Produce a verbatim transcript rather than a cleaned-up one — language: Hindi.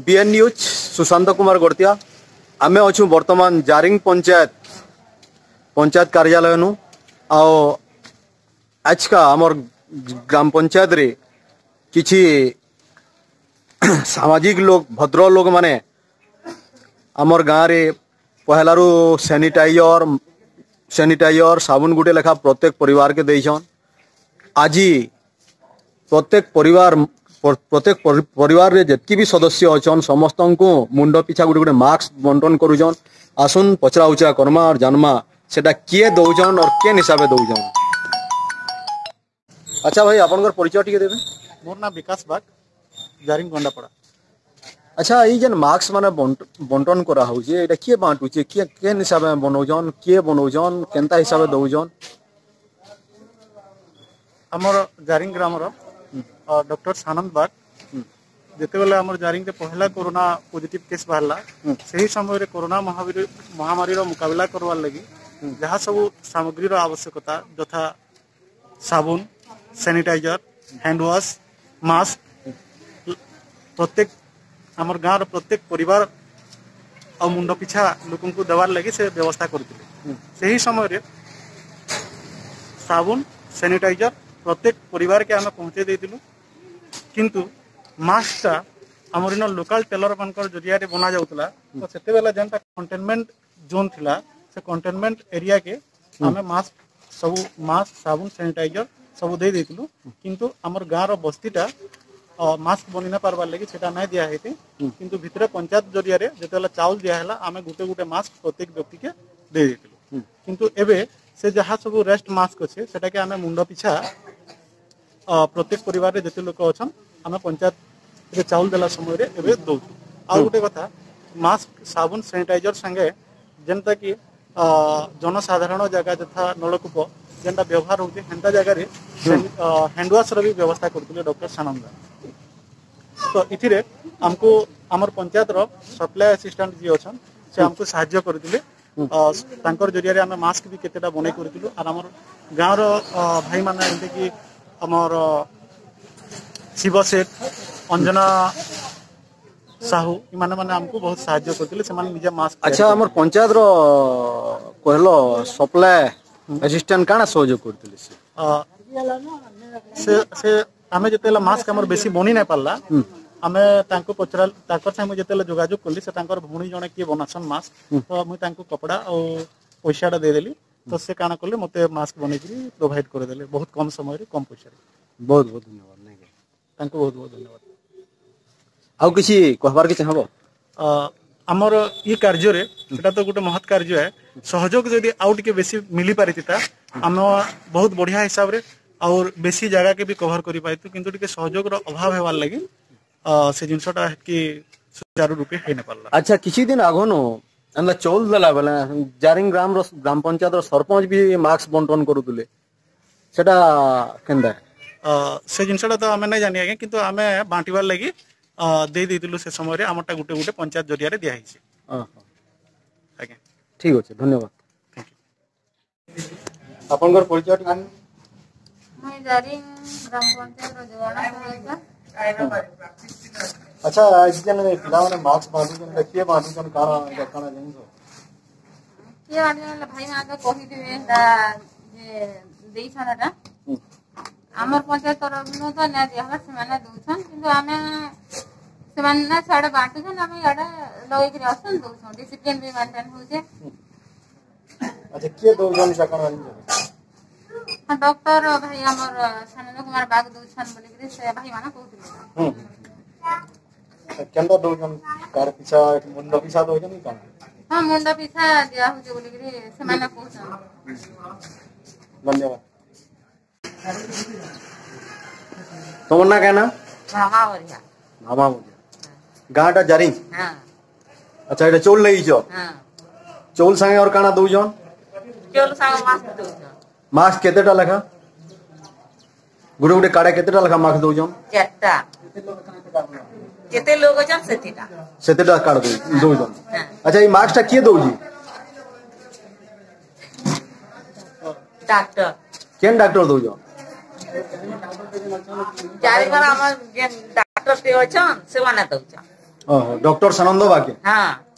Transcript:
बीएन न्यूज सुशांत कुमार गोड़तिया आमे अच्छु वर्तमान जारिंग पंचायत पंचायत कार्यालय नु आओ आज का आमर ग्राम पंचायत रे किछि सामाजिक लोग भद्र लोग माने आमर गाँव रे पहलारू सैनिटाइजर सैनिटाइजर साबुन गुटे लेखा प्रत्येक परिवार के देछन। आज प्रत्येक परिवार प्रत्येक परिवार रे जितकी भी सदस्य अच्छन समस्त को मुंड पिछा गोटे गोटे मास्क बंटन करुछन। आसुन पचरा उचरा करमा और जानमा सेटा किए दौजन और केन हिसाब से दौजन। अच्छा भाई आपनकर परिचय टिके देबे। मोर नाम विकास बाग जारिंग गंडापड़ा। अच्छा ये जन मास्क माने बंटन करा होजे एटा किए बांटुचे किए केन हिसाब से बनौजन किए बनौजन केनता हिसाब से दौजन। हमर जारिंग ग्राम रो डॉक्टर सानंद बाग जेते बेले हमर जारिंग के पहला कोरोना पॉजिटिव केस बाहरला सही समय रे कोरोना महामारी महामारी रो मुकाबला करवार लगी जहाँ सब सामग्री रो आवश्यकता यथा साबुन सैनिटाइजर हैंड वॉश मास्क प्रत्येक हमर गाँव रो प्रत्येक परिवार और मुंड पिछा लोक को देवार लगी से व्यवस्था करथिले। सही समय रे साबुन सैनिटाइजर प्रत्येक परिवार के आम पहुँचे देलु किंतु मास्कटा आमर इन लोकल टेलर मान जरिया बना जाऊला तो से बेला जेनटा कंटेनमेंट जोन थिला से कंटेनमेंट एरिया के आम मास्क सब मास्क साबुन सैनिटाइजर सब दे देलु किंतु आमर गाँव रो बस्तीटा मास्क बनी ना पारबार लगी सेटा नहीं दिया है किंतु भितर पंचायत जरिया जिते चाउल दिया आम गोटे गोटे मास्क प्रत्येक व्यक्ति के दे देलु किंतु एबे से जहाँ सब रेस्ट मास्क अच्छे सेटा के आम मुंड पिछा प्रत्येक परिवार जिते लोक अच्छा आम पंचायत चाउल देला समय रे एबे दौ। आ गोटे कथा मास्क साबुन सैनिटाइजर संगे जेनता कि जनसाधारण जगह यथा नलकूप जेनटा व्यवहार होते हेन्ता जगह हैंडवाश री व्यवस्था करते डॉक्टर सानंद। तो इथिरे हमको आमर पंचायत रो सप्लाई असिस्टेंट जी अच्छा से हमको साहाय्य करते तांकर जरिया आम मास्क भी केतेटा बनै करथिलु और आमर गाँव रो भाई माने एमते कि आमर शिव सेठ अंजना साहू माने माने हमको बहुत साहाय्य करथिले से माने निजे मास्क। अच्छा आमर पंचायत रो कहलो सप्लाई असिस्टेंट काना सहयोग करथिले से से आमे जतेला मास्क हमर बेसी बनी नै पाला आमे तांको पचरा ताकर संग जतेला जोगाजोग करली से तांकर भूणी जणे के बनासन मास्क तो मुई तांको कपड़ा और पैसाटा दे देली तो से काना करले मते मास्क बनै करी प्रोवाइड कर देले बहुत कम समय रे कम पैसा रे। बहुत बहुत धन्यवाद नै तांको बहुत बहुत धन्यवाद। आउ किछि कहबार के चाहबो आमर ये कार्य रे सेटा तो गोटे महत् कार्य है सहयोग जदि आउट के बेसी मिली पारिता आम बहुत बढ़िया हिसाब रे और बेसी जगह के भी कवर करि पाइतु किंतु टिके सहयोग रो अभाव हेवार लागि से जिनसटा कि सुचारू रूपे हे न पारला। अच्छा किछि दिन आगोनो अंदा चौल दला बेला जारिंग ग्राम रो ग्राम पंचायत रो सरपंच भी मास्क बंटन करूतले सेटा केंदा से जिनसटा तो आमे नै जानि आगे किंतु आमे बांटीवार लागि दे देतिलु से समय रे हमरटा गुटे गुटे पंचायत जरिया रे दिया हिचे। हां आगे ठीक अछि धन्यवाद। Thank you. आपनकर परिचय टिकान मैं जारिंग ग्राम पंचायत रो जोवाना सहायिका। अच्छा आज जन पिला माने मास्क बांटू जन देखिए बांटू जन काना काना जिंसो के आने भाई मान के कहि दिबे ता जे देई छनटा हमर पंचायत तरफ न तो ना दिया से माने दोछन किंतु आमे से माने साडे बांटू छन आमे याडा लई के आसन दोछन डिसिप्लिन भी मेंटेन हो जे। अच्छा के दो जन सकाना जिंसो हां डॉक्टर भाई हमर सानंद कुमार बाग दोछन बोले के से भाई माने कहथिले। हम केंदा दो जन कार पिछा मुंड पिछा दो जन का हां मुंड पिछा दिया हो जे बोले के से माने कहछन। धन्यवाद। तुम ना कहना भामा बरिया भामा बरिया गाँटा जारी। हां अच्छा एटा चौल लई जो हां चौल संगे और काना दो जन चौल संगे मास्क दो जन मास्क केतेटा लखा गुडे गुडे काडे केतेटा लखा मास्क दो जन चारटा केते लोग जन सेतेटा सेतेटा काड दो दो जन। अच्छा ये मास्कटा के दो जी डॉक्टर केन डॉक्टर दो जन चारि घर हमर जे डॉक्टर ते अछन से माने दउछन डॉक्टर सनंद बाके हाँ